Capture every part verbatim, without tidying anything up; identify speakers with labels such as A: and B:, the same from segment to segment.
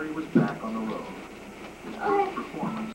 A: Gary was back on the road. His first performance.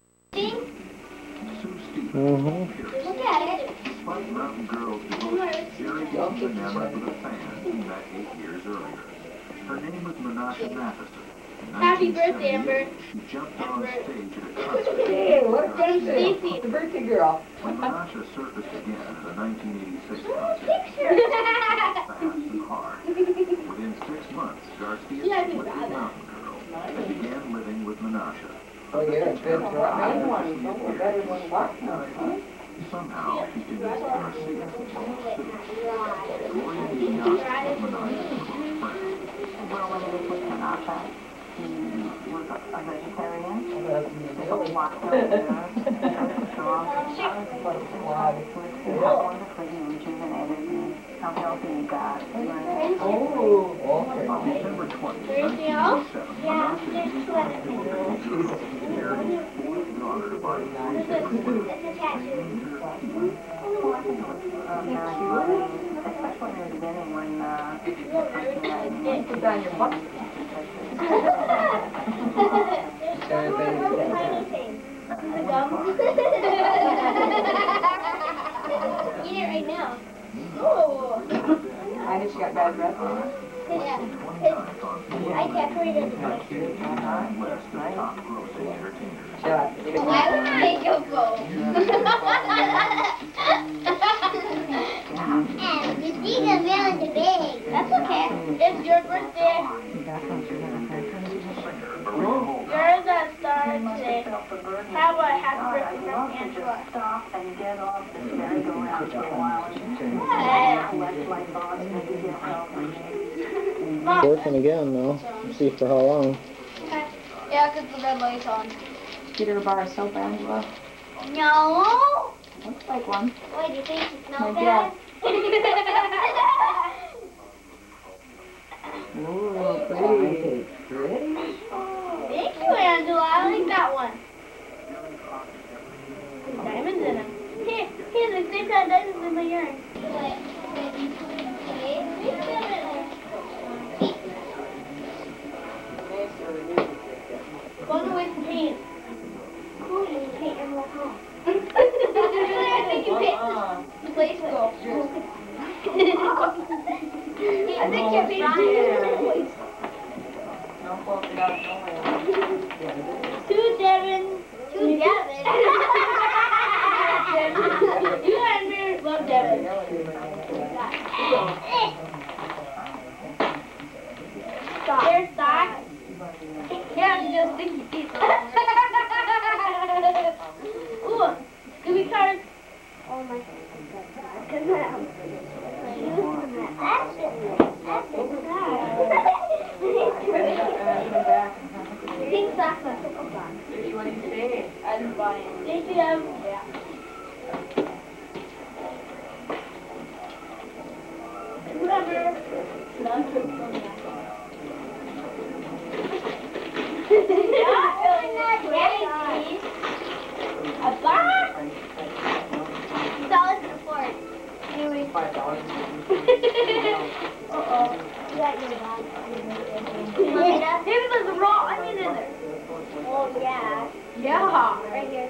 A: Sue Stevens.
B: Mm-hmm.
C: Look at it.
A: Despite Mountain Girls' devotion, Gary was enamored with a fan he met eight years earlier. Her name was Menasha Matheson.
C: Happy birthday, Amber.
A: She jumped on stage at a concert.
D: Hey, what a
C: Stacy.
D: birthday! The birthday girl.
A: When Menasha surfaced again at a nineteen eighty-six concert,
C: Picture.
A: fast and hard. Within six months, Garcia
C: Yeah,
A: split with
C: I think
A: Mountain Girl and began living with Menasha.
D: Oh, you're a good girl. I want to know better than what.
A: Somehow, she convinced Garcia to call Sue. Gloria did not with Menasha's close friend.
E: Well, when he was with Menasha, he was a, a vegetarian. He walked over there, very strong. I was supposed to watch how wonderfully he rejuvenated me, how healthy he got.
D: Oh, okay.
A: On December twentieth,
C: Anything else?
A: nineteen eighty-seven,
C: Yeah,
A: Menasha
C: there's
A: gave
C: two
A: birth
C: other
A: to
C: things.
A: a baby girl, Gary's fourth daughter by three different women, naming her Eva.
E: Well, I think it was uh, very loving, especially in the beginning when uh, the first thing I knew.
D: Put down your butt.
C: Eat it right now. Oh.
D: I know she got bad breath.
C: Yeah. I decorated the picture.
A: List of top grossing entertainers.
D: Shut up.
C: Why would I go go? And the thing is really big. That's okay. It's your birthday. You're the star today. How about happy birthday from Angela?
E: Stop and get off this merry-go-round for a while. Let my thoughts maybe get help.
B: Working again, though. Let's see for how long.
C: Yeah, because the red light's on.
D: Get her a bar of soap, Angela.
C: No.
D: Looks like one.
C: Wait, do you think it smells
D: My
C: bad?
D: Ooh, pretty. Pretty.
C: Thank you, Angela. I like that one. Diamonds in them. Here, here, the same kind of diamonds in my earring. Going away from paint. Cool, you paint your whole home. I think you paint the place go. I think you paint the place. To Devin. To Devin. You and me love Devin. Stop. There's stock. Yeah, you just think you eat Ooh, Scooby cards. Oh my God. That's it. That's it. Pink socks and pickle socks.
D: What do you say?
C: I didn't buy it. Thank you, Deb. Yeah. Whatever. A box? Dollars and four. Anyway.
D: Five dollars.
C: Uh-oh. You got your box. Maybe there's a raw onion in there. Oh, yeah. Yeah. Right here.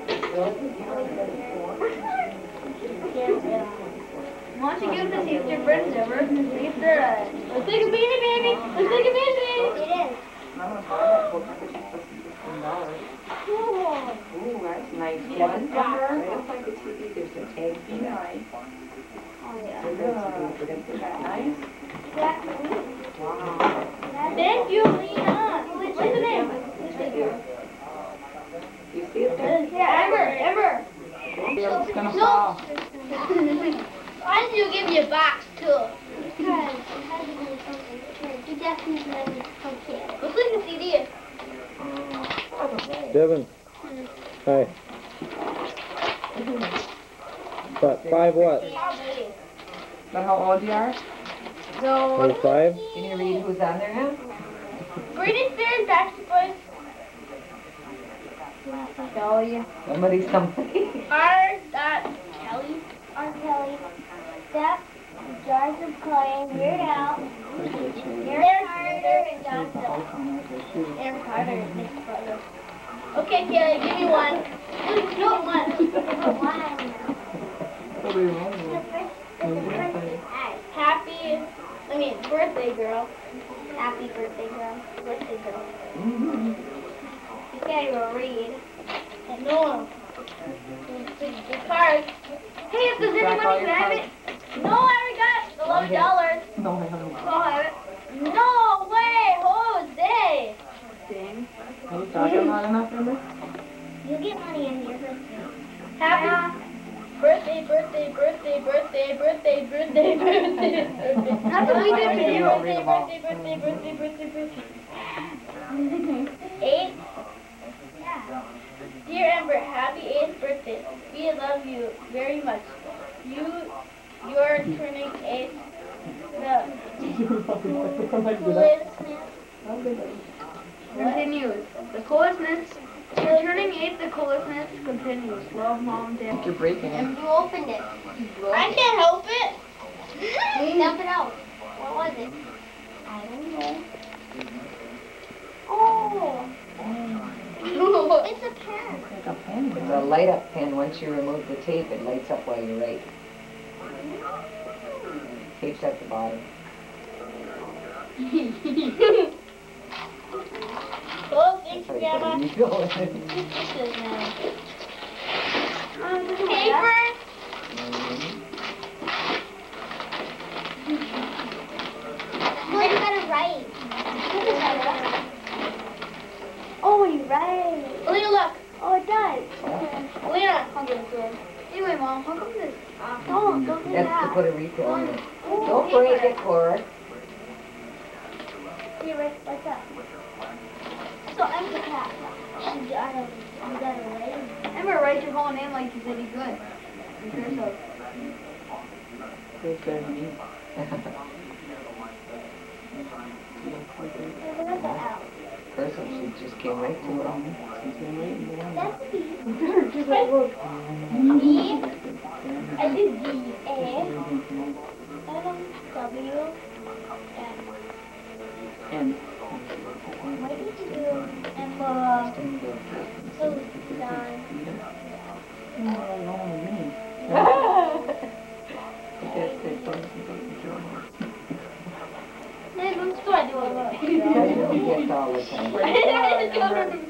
C: Why don't you give this to your friends over? See if they're uh, let's take a beanie, baby. Let's take a beanie. It is. Cool.
D: Ooh, that's nice. Kevin, looks like a T V. There's an egg behind.
C: Oh, yeah.
D: Is that nice?
C: Yeah.
D: Wow.
C: Thank you, Lena. What's the name?
D: You see it there?
C: Yeah, Ember. Ember.
D: It's gonna
C: No.
D: fall.
C: Why did you give me a box, too? Because it had to be something. You definitely let me okay. Let's look at the C D.
B: Devin. Hi. But five what?
D: But how old you are?
C: So,
B: Are five?
D: Can you read who's on there now?
C: Britney Spears, Backstreet Boys. Kelly.
D: Somebody, somebody.
C: R. Dot Kelly. R. Kelly. Steph. George of Clay. Weird Al. Weird Heart. Aaron Johnson. Aaron Carter is his brother. Okay, Kelly, give me one. No, one. Happy, I mean, birthday girl. Happy birthday girl. Birthday girl. You can't even read. No. The card. Hey, if there's anybody who haven't. No, I already got it. eleven dollars.
D: No, I haven't.
C: Oh, I have it. No way, Jose.
D: Dang. Are you talking about enough, remember?
C: You get money in your birthday. Happy birthday, birthday, birthday, birthday, birthday, birthday, birthday, birthday. That's what we did for you. Birthday, birthday, birthday, birthday, birthday, birthday. Eight. Yeah. Dear Amber, happy eighth birthday. We love you very much. You, you're turning eight. The coolest. Continues. The coolestness. You're turning eight. The coolestness continues. Love, Mom, Dad.
D: You're breaking it.
C: And you opened it. I can't help it. Dump it out. What was it? I don't know. Oh. It's a pen.
D: It's like a pen.
F: It's a light up pen. Once you remove the tape, it lights up while you write. Tape's at the bottom.
C: Oh, thanks,
F: That's
C: Grandma.
F: how you go.
C: Paper. Well, you gotta write. Oh, you write. Lena, look. Oh, it does. Lena, I'm gonna do it. Anyway, Mom, how come this? Don't, don't do
F: That's
C: that.
F: to put a refill on it.
C: Oh,
F: Don't
C: paper.
F: break it, Cora.
C: You write like that. So I'm the cat. You gotta, you gotta write. I'm gonna write your whole name like you said you could. In cursive.
D: Feels better than me.
C: Look at the L.
F: Cursive, she just came right to it.
D: She's been waiting for one.
C: That's B. Just like look. B. I did D. A. L. W. N.
D: And
C: Why did you do Emma? So done.
D: you're not alone with me. That's the first
C: Then I'm still I do a lot.
F: I don't get all the time.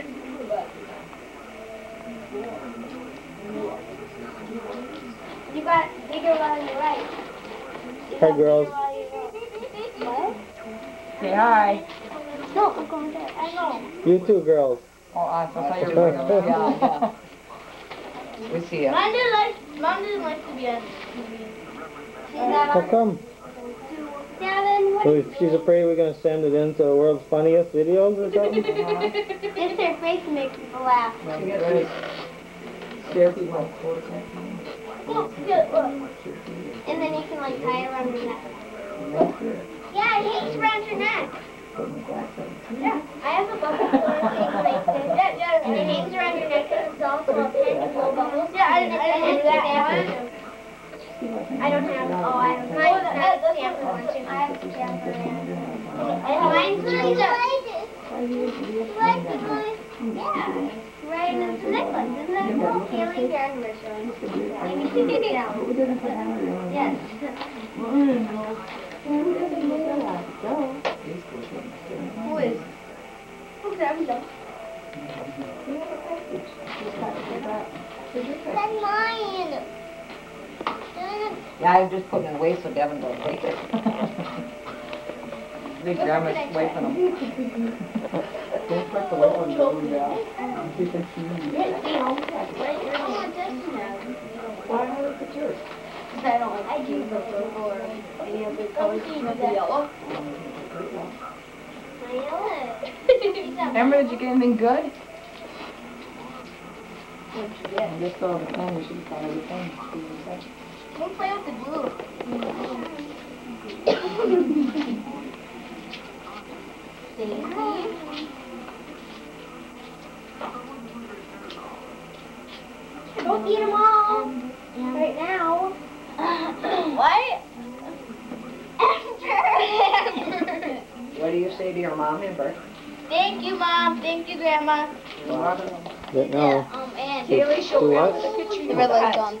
C: You got bigger while you write.
B: Hi, girls.
C: What?
D: Say hi.
C: No, I'm going there. I know.
B: You too, girls.
D: Oh, I thought you were going to
F: Yeah, yeah. We see ya.
C: Mom didn't like, Mom didn't like to be on T V. She's not
B: How
C: on
B: come?
C: Seven, what
B: So
C: is
B: she's afraid we're going to send it into the world's funniest videos or something?
C: It's her face that makes people laugh.
F: She gets this.
D: Scare people.
C: Look, look, look. And then you can like tie it around your neck. Yeah, it hangs around your neck. Yeah, I have a bubble for things like this. Yeah, yeah, and it hangs around your neck and it's also a pen to blow bubbles. Yeah, I, I, I have that one. I don't have, oh, I have mine. I have the stamper one too. I have the stamper one. I have mine's Lisa. Like the one? Yeah. Right in the necklace. Isn't that cool? Feeling your anniversary. Maybe you can get it out. Yes. Who is? Who's that? Who's that? That's mine.
F: Yeah, I'm just putting it away so Devin don't take it.
D: I think Grandma's wiping them. Don't put the white one going down. She thinks she needs it.
F: Why not look at yours?
C: I don't like I do the purple or any other colors except the yellow. My yellow.
D: Amber, did you get anything good?
C: What'd you get?
D: I just saw the pen. You should have thought of the pen.
C: Don't play with the glue. Stacy. Don't eat them all right now. What? Amber.
F: What do you your mom, Amber.
C: Thank you, Mom. Thank you, Grandma.
B: But no.
C: Um, and
F: Haley, show
B: Do
F: me
B: what?
F: the picture you
C: the red light's
F: got.
C: on.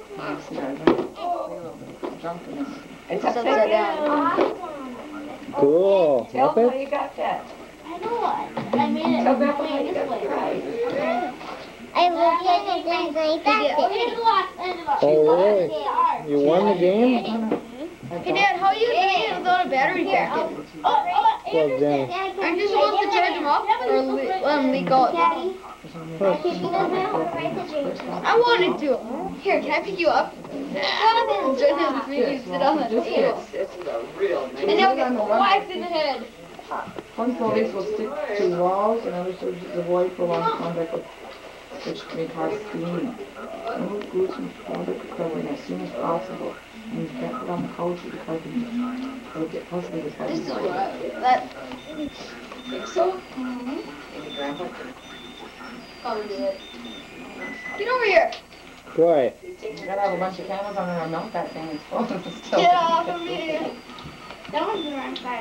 F: It's
C: It's
F: upside
C: upside
F: down.
C: down.
B: Cool.
F: Tell them how
B: Muppet?
F: you got that.
C: I know what. I made it.
F: Tell
C: I
F: Grandpa
C: made
F: how
C: it
F: you
C: this
F: got
C: way.
F: the prize.
C: I look like a thing like that. Okay, the last end of it.
B: Oh, really? You won the game?
C: Hey, Dad, how are you doing it without a battery pack in? Oh, oh,
B: Plugged in.
C: Aren't you supposed to charge them up or le um, leak out?
B: Huh.
C: I wanted to. Here, can I pick you up? Just make you sit on the table. And now get whacked in the head.
D: One soldiers will stick to walls and other soldiers avoid prolonged contact with which may cause steaming. Remove glue from fabric covering as soon as possible. And you can't put on the couch or the carpet. It'll get possibly the
C: This is what that
F: Think so?
C: mm-hmm.
F: Maybe Grandpa could.
C: Probably it. Get over here.
B: Why?
D: You gotta have a bunch of candles on there and melt that thing. It's full of stuff.
C: Get off of me. That one's been on fire.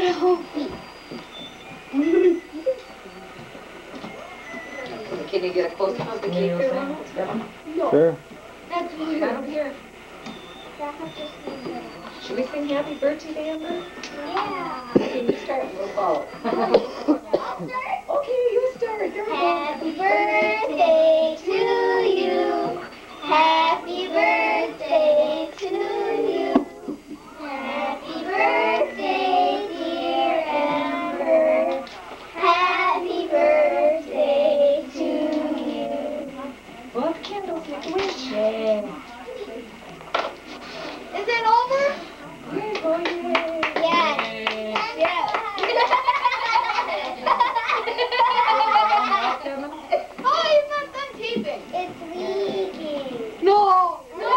F: Can you get a close up of the cake there, Mom?
B: Sure.
C: That's
F: I
C: weird.
F: don't hear. Should we sing happy birthday to Amber?
C: Yeah.
F: Can you start? We'll follow. Okay, you start. Here we go.
C: Happy birthday to you. Happy birthday to you. Happy birthday, dear Amber. Happy birthday to you.
F: Blow the candles, make a wish.
C: Is it over?
F: Yay, boy, yay.
C: Yes. Yes. Oh, he's not done taping. It's leaking. No. No.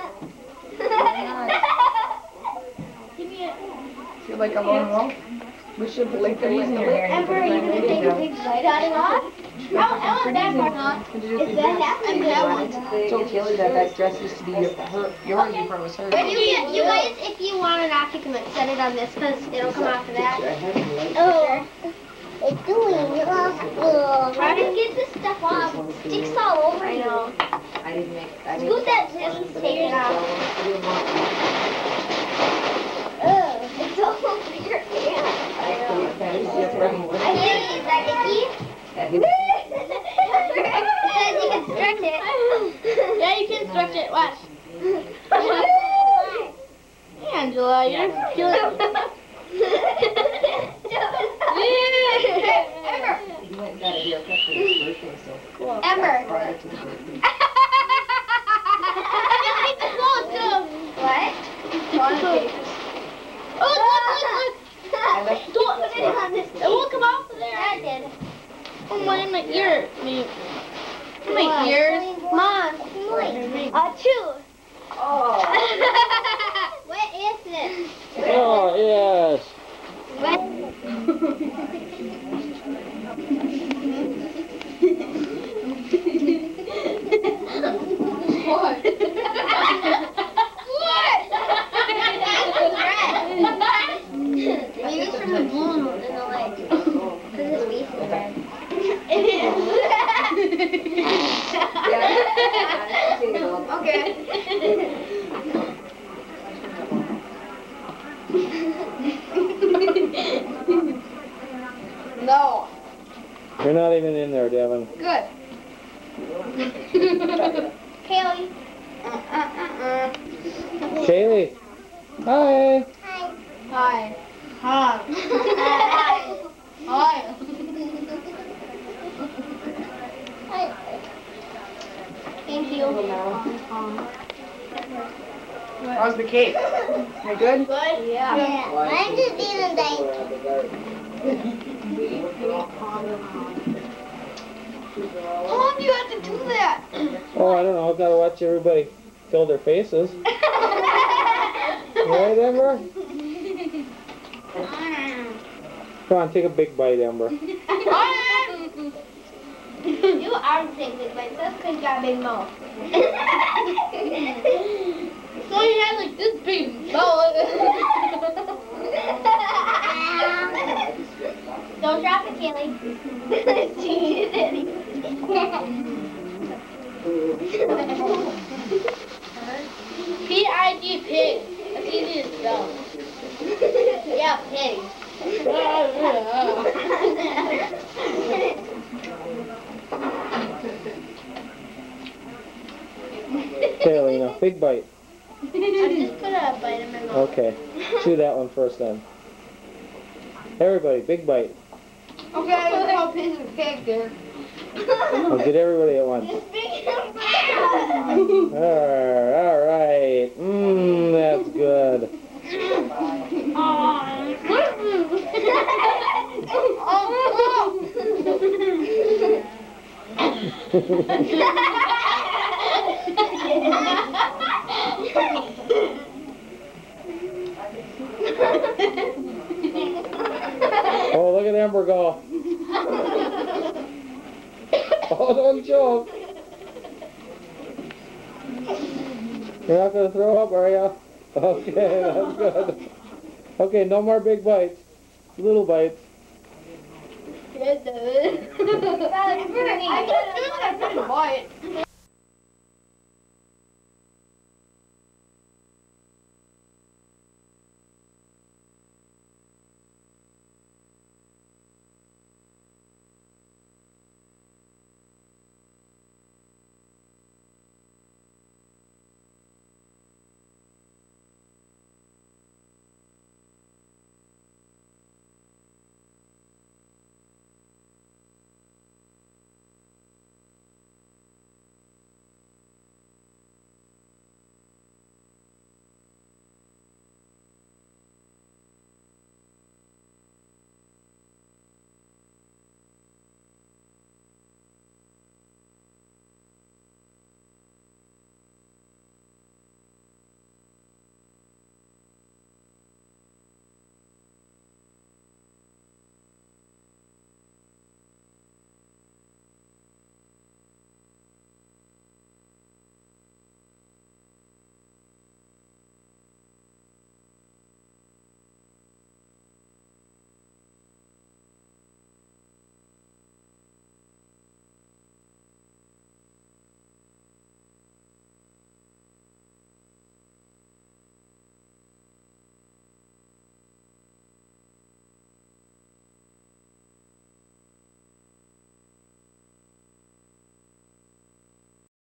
C: Give me a...
D: Feel like I'm on roll? We should put like threes in your hair.
C: Amber, are you going to take a big bite out of it? I want that part on.
D: Could you just
C: Is
D: be
C: that happening? That one.
D: told Kelly that that dress used to be your, her, yours before it was hers.
C: But you, you guys, if you want it off, you can like, set it on this because it'll come off of that. Oh, it's doing it off. Try to get this stuff off. It sticks all over you.
F: I didn't make. I didn't.
C: Scoot that just take it off. Ugh, it's all over your hand. I know. I think is that icky? Because you can stretch it. Yeah, you can stretch it. Watch. Angela, you're feeling. Ember.
F: You went and got a haircut for his birthday, so.
C: Ember.
F: Prior to the birthday.
C: Keep the clothes too. What? Oh, look, look, look. Don't put it on this. It won't come off of there. Yeah, it did. Oh, my, my ear. My, my ears. Mom. Uh, two.
F: Oh.
C: What is this?
B: Oh, yes.
C: What? What? What? Maybe it's from the balloon in the leg. Because his waist is red. It is.
F: Yeah.
C: Okay. No.
B: You're not even in there, Devin.
C: Good. Kaylee. Uh, uh, uh, uh.
B: Kaylee. Hi.
C: Hi. Hi. Hi. Hi. Thank you.
D: How's the cake? You good?
C: Good? Yeah. Yeah. I'm just eating thank How long do you have to do that?
B: Oh, I don't know. I've got to watch everybody fill their faces. Right, Ember? Come on, take a big bite, Ember.
C: You are taking big bites. That's because you got a big mouth. So you had like this big mouth. Don't drop it, Kaylee. P I G pig. That's easy to spell. Yeah, pig.
B: Okay, Alina, big bite.
C: I just put a bite in my mouth.
B: Okay. Chew that one first then. Everybody, big bite.
C: Okay, look how piece of cake there.
B: I'll get everybody at once. Alright, alright. Mmm, that's good. Oh, look at Amber go. Oh, don't choke. You're not going to throw up, are you? Okay, that's good. Okay, no more big bites. Little bites.
C: I just doing a big bite.